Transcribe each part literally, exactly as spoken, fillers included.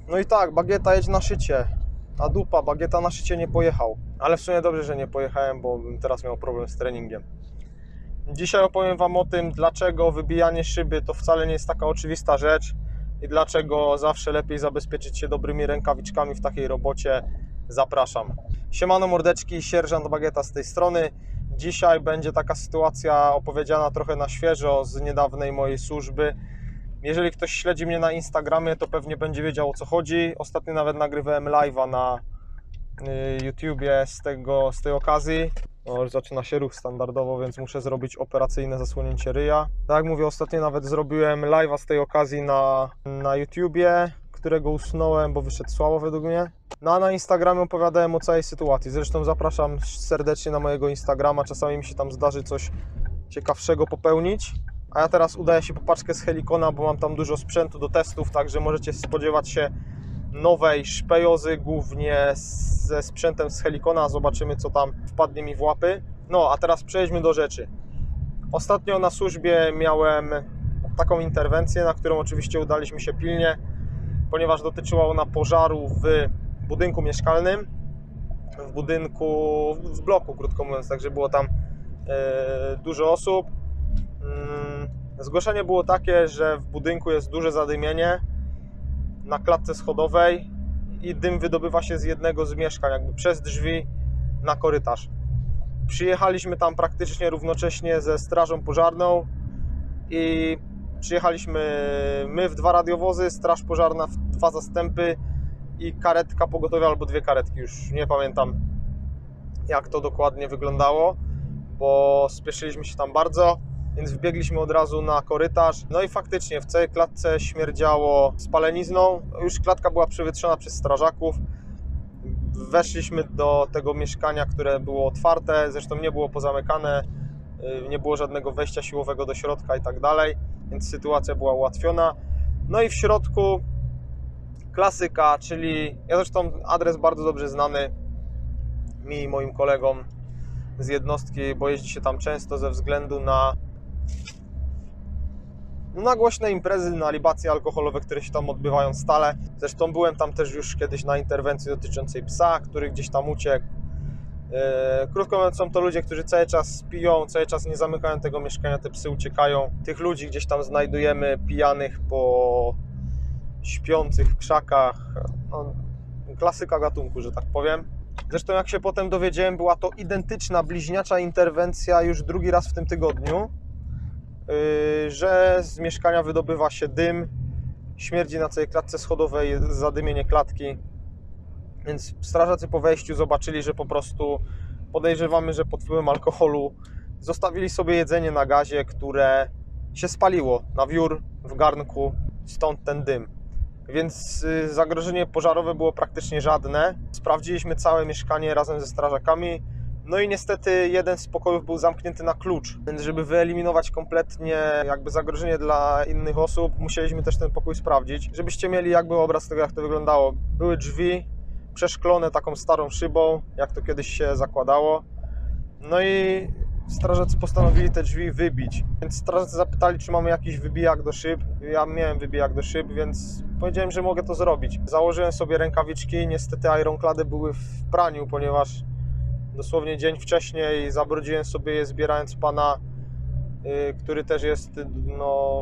No i tak, Bagieta jedź na szycie, a dupa, Bagieta na szycie nie pojechał. Ale w sumie dobrze, że nie pojechałem, bo bym teraz miał problem z treningiem. Dzisiaj opowiem Wam o tym, dlaczego wybijanie szyby to wcale nie jest taka oczywista rzecz i dlaczego zawsze lepiej zabezpieczyć się dobrymi rękawiczkami w takiej robocie. Zapraszam. Siemano mordeczki, sierżant Bagieta z tej strony. Dzisiaj będzie taka sytuacja opowiedziana trochę na świeżo z niedawnej mojej służby. Jeżeli ktoś śledzi mnie na Instagramie, to pewnie będzie wiedział, o co chodzi. Ostatnio nawet nagrywałem live'a na YouTubie z, tego, z tej okazji. No, już zaczyna się ruch standardowo, więc muszę zrobić operacyjne zasłonięcie ryja. Tak jak mówię, ostatnio nawet zrobiłem live'a z tej okazji na, na YouTubie, którego usunąłem, bo wyszedł słabo według mnie. No a na Instagramie opowiadałem o całej sytuacji. Zresztą zapraszam serdecznie na mojego Instagrama. Czasami mi się tam zdarzy coś ciekawszego popełnić. A ja teraz udaję się po paczkę z Helikona, bo mam tam dużo sprzętu do testów, także możecie spodziewać się nowej szpejozy, głównie ze sprzętem z Helikona. Zobaczymy, co tam wpadnie mi w łapy. No, a teraz przejdźmy do rzeczy. Ostatnio na służbie miałem taką interwencję, na którą oczywiście udaliśmy się pilnie, ponieważ dotyczyła ona pożaru w budynku mieszkalnym, w budynku, w bloku, krótko mówiąc, także było tam e, dużo osób. Zgłoszenie było takie, że w budynku jest duże zadymienie na klatce schodowej i dym wydobywa się z jednego z mieszkań, jakby przez drzwi na korytarz. Przyjechaliśmy tam praktycznie równocześnie ze strażą pożarną i przyjechaliśmy my w dwa radiowozy, straż pożarna w dwa zastępy i karetka pogotowia, albo dwie karetki, już nie pamiętam jak to dokładnie wyglądało, bo spieszyliśmy się tam bardzo. Więc wbiegliśmy od razu na korytarz. No i faktycznie w całej klatce śmierdziało spalenizną. Już klatka była przewietrzona przez strażaków. Weszliśmy do tego mieszkania, które było otwarte. Zresztą nie było pozamykane. Nie było żadnego wejścia siłowego do środka i tak dalej. Więc sytuacja była ułatwiona. No i w środku klasyka, czyli ja zresztą adres bardzo dobrze znany mi i moim kolegom z jednostki, bo jeździ się tam często ze względu na na głośne imprezy, na libacje alkoholowe, które się tam odbywają stale. Zresztą byłem tam też już kiedyś na interwencji dotyczącej psa, który gdzieś tam uciekł. Krótko mówiąc, są to ludzie, którzy cały czas piją, cały czas nie zamykają tego mieszkania, te psy uciekają. Tych ludzi gdzieś tam znajdujemy pijanych po śpiących w krzakach. No, klasyka gatunku, że tak powiem. Zresztą jak się potem dowiedziałem, była to identyczna, bliźniacza interwencja już drugi raz w tym tygodniu, że z mieszkania wydobywa się dym, śmierdzi na całej klatce schodowej, zadymienie klatki. Więc strażacy po wejściu zobaczyli, że po prostu podejrzewamy, że pod wpływem alkoholu zostawili sobie jedzenie na gazie, które się spaliło na wiór w garnku, stąd ten dym. Więc zagrożenie pożarowe było praktycznie żadne. Sprawdziliśmy całe mieszkanie razem ze strażakami. No i niestety jeden z pokojów był zamknięty na klucz, więc żeby wyeliminować kompletnie jakby zagrożenie dla innych osób, musieliśmy też ten pokój sprawdzić, żebyście mieli jakby obraz tego, jak to wyglądało. Były drzwi przeszklone taką starą szybą, jak to kiedyś się zakładało. No i strażacy postanowili te drzwi wybić, więc strażacy zapytali, czy mamy jakiś wybijak do szyb. Ja miałem wybijak do szyb, więc powiedziałem, że mogę to zrobić. Założyłem sobie rękawiczki, niestety ironclady były w praniu, ponieważ dosłownie dzień wcześniej zabrudziłem sobie je, zbierając pana, yy, który też jest no,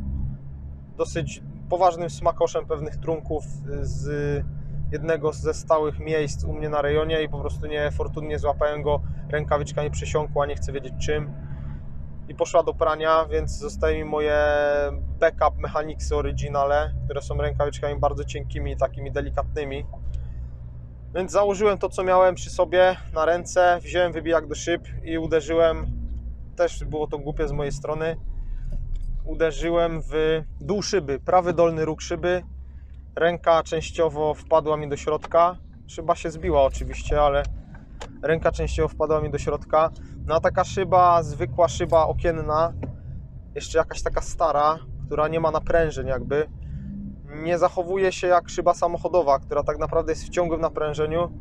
dosyć poważnym smakoszem pewnych trunków z jednego ze stałych miejsc u mnie na rejonie i po prostu niefortunnie złapałem go, rękawiczka mi przesiąkła, nie chcę wiedzieć czym i poszła do prania, więc zostały mi moje backup Mechanicsy Originale, które są rękawiczkami bardzo cienkimi, takimi delikatnymi. Więc założyłem to, co miałem przy sobie na ręce, wziąłem wybijak do szyb i uderzyłem, też było to głupie z mojej strony, uderzyłem w dół szyby, prawy dolny róg szyby, ręka częściowo wpadła mi do środka, szyba się zbiła oczywiście, ale ręka częściowo wpadła mi do środka. No a taka szyba, zwykła szyba okienna, jeszcze jakaś taka stara, która nie ma naprężeń jakby, nie zachowuje się jak szyba samochodowa, która tak naprawdę jest w ciągłym naprężeniu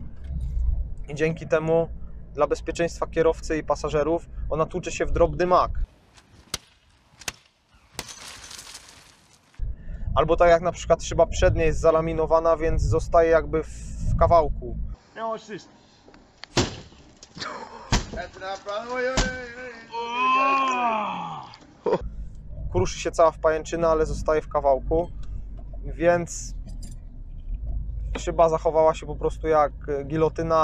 i dzięki temu dla bezpieczeństwa kierowcy i pasażerów ona tłucze się w drobny mak. albo tak jak na przykład szyba przednia jest zalaminowana, więc zostaje jakby w kawałku. Kruszy się cała w pajęczynę, ale zostaje w kawałku, więc szyba zachowała się po prostu jak gilotyna.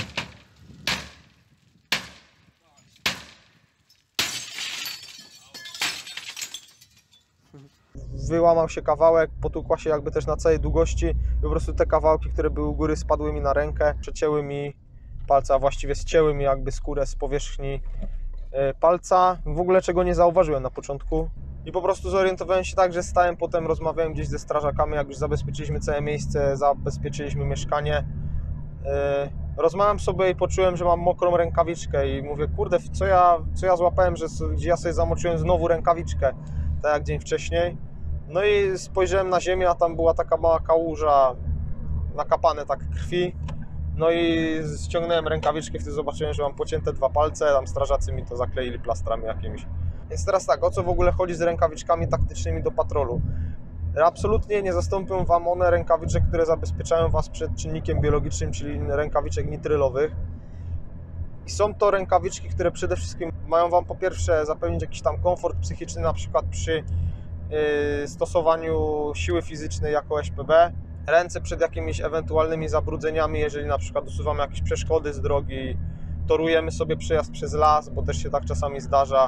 Wyłamał się kawałek, potłukła się jakby też na całej długości i po prostu te kawałki, które były u góry, spadły mi na rękę, przecięły mi palce, a właściwie ścięły mi jakby skórę z powierzchni palca, w ogóle czego nie zauważyłem na początku i po prostu zorientowałem się tak, że stałem potem, rozmawiałem gdzieś ze strażakami, jak już zabezpieczyliśmy całe miejsce, zabezpieczyliśmy mieszkanie, rozmawiam sobie i poczułem, że mam mokrą rękawiczkę i mówię, kurde, co ja, co ja złapałem, że gdzie ja sobie zamoczyłem znowu rękawiczkę, tak jak dzień wcześniej. No i spojrzałem na ziemię, a tam była taka mała kałuża, nakapane tak krwi. No i ściągnąłem rękawiczkę, wtedy zobaczyłem, że mam pocięte dwa palce, tam strażacy mi to zakleili plastrami jakimiś. Więc teraz tak, o co w ogóle chodzi z rękawiczkami taktycznymi do patrolu? Absolutnie nie zastąpią Wam one rękawiczek, które zabezpieczają Was przed czynnikiem biologicznym, czyli rękawiczek nitrylowych. I są to rękawiczki, które przede wszystkim mają Wam po pierwsze zapewnić jakiś tam komfort psychiczny, na przykład przy yy, stosowaniu siły fizycznej jako S P B. Ręce przed jakimiś ewentualnymi zabrudzeniami, jeżeli na przykład usuwamy jakieś przeszkody z drogi, torujemy sobie przejazd przez las, bo też się tak czasami zdarza.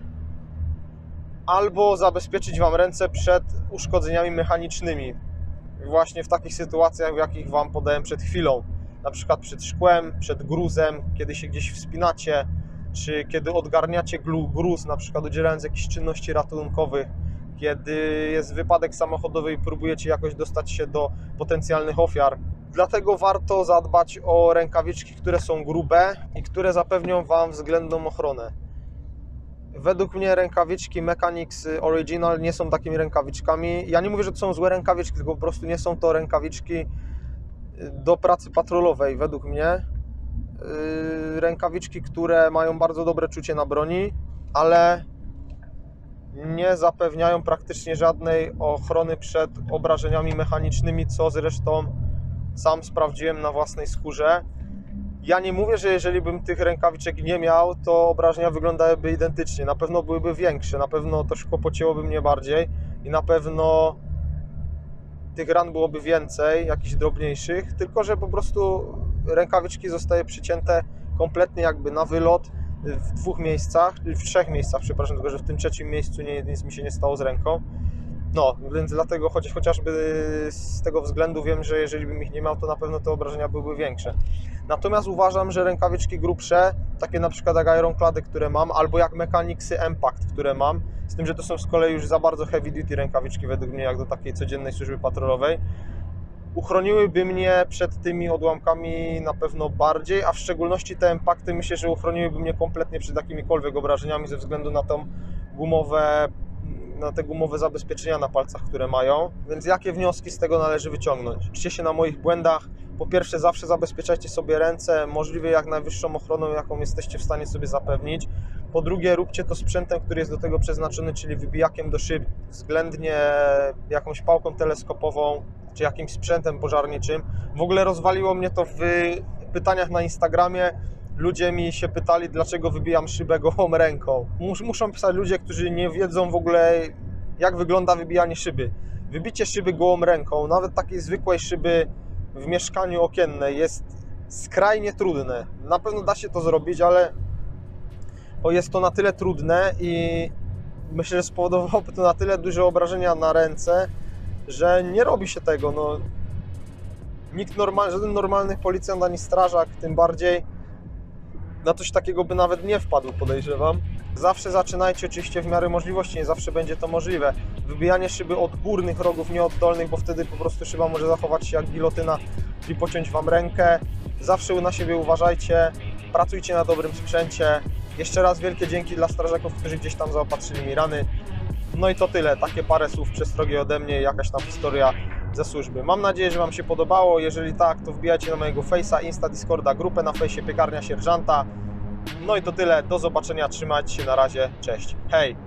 Albo zabezpieczyć Wam ręce przed uszkodzeniami mechanicznymi. Właśnie w takich sytuacjach, w jakich Wam podałem przed chwilą. Na przykład przed szkłem, przed gruzem, kiedy się gdzieś wspinacie, czy kiedy odgarniacie gruz, na przykład udzielając jakichś czynności ratunkowych, kiedy jest wypadek samochodowy i próbujecie jakoś dostać się do potencjalnych ofiar. Dlatego warto zadbać o rękawiczki, które są grube i które zapewnią Wam względną ochronę. Według mnie rękawiczki Mechanics Original nie są takimi rękawiczkami. Ja nie mówię, że to są złe rękawiczki, tylko po prostu nie są to rękawiczki do pracy patrolowej, według mnie. Rękawiczki, które mają bardzo dobre czucie na broni, ale nie zapewniają praktycznie żadnej ochrony przed obrażeniami mechanicznymi, co zresztą sam sprawdziłem na własnej skórze. Ja nie mówię, że jeżeli bym tych rękawiczek nie miał, to obrażenia wyglądałyby identycznie. Na pewno byłyby większe, na pewno to szkło pocięłoby mnie bardziej i na pewno tych ran byłoby więcej, jakichś drobniejszych, tylko że po prostu rękawiczki zostały przycięte kompletnie jakby na wylot w dwóch miejscach, w trzech miejscach, przepraszam, tylko że w tym trzecim miejscu nie, nic mi się nie stało z ręką. No, więc dlatego choć, chociażby z tego względu wiem, że jeżeli bym ich nie miał, to na pewno te obrażenia byłyby większe. Natomiast uważam, że rękawiczki grubsze, takie na przykład jak Ironclady, które mam, albo jak Mechanicsy Impact, które mam, z tym, że to są z kolei już za bardzo heavy duty rękawiczki według mnie, jak do takiej codziennej służby patrolowej, uchroniłyby mnie przed tymi odłamkami na pewno bardziej, a w szczególności te Impacty myślę, że uchroniłyby mnie kompletnie przed jakimikolwiek obrażeniami ze względu na tą gumowe, na te gumowe zabezpieczenia na palcach, które mają. Więc jakie wnioski z tego należy wyciągnąć? Uczcie się na moich błędach. Po pierwsze, zawsze zabezpieczajcie sobie ręce, możliwie jak najwyższą ochroną, jaką jesteście w stanie sobie zapewnić. Po drugie, róbcie to sprzętem, który jest do tego przeznaczony, czyli wybijakiem do szyb, względnie jakąś pałką teleskopową, czy jakimś sprzętem pożarniczym. W ogóle rozwaliło mnie to w pytaniach na Instagramie. Ludzie mi się pytali, dlaczego wybijam szybę gołą ręką. Mus, muszą pisać ludzie, którzy nie wiedzą w ogóle, jak wygląda wybijanie szyby. Wybicie szyby gołą ręką, nawet takiej zwykłej szyby w mieszkaniu okiennej, jest skrajnie trudne. Na pewno da się to zrobić, ale jest to na tyle trudne i myślę, że spowodowałoby to na tyle duże obrażenia na ręce, że nie robi się tego. No, nikt normal, żaden normalny policjant ani strażak, tym bardziej na coś takiego by nawet nie wpadł, podejrzewam. Zawsze zaczynajcie oczywiście w miarę możliwości, nie zawsze będzie to możliwe. Wybijanie szyby od górnych rogów, nie od dolnych, bo wtedy po prostu szyba może zachować się jak gilotyna i pociąć Wam rękę. Zawsze na siebie uważajcie, pracujcie na dobrym sprzęcie. Jeszcze raz wielkie dzięki dla strażaków, którzy gdzieś tam zaopatrzyli mi rany. No i to tyle, takie parę słów przestrogi ode mnie, jakaś tam historia ze służby. Mam nadzieję, że Wam się podobało. Jeżeli tak, to wbijajcie na mojego Face'a, Insta, Discorda, grupę na fejsie Piekarnia Sierżanta. No i to tyle, do zobaczenia, trzymajcie się, na razie, cześć, hej!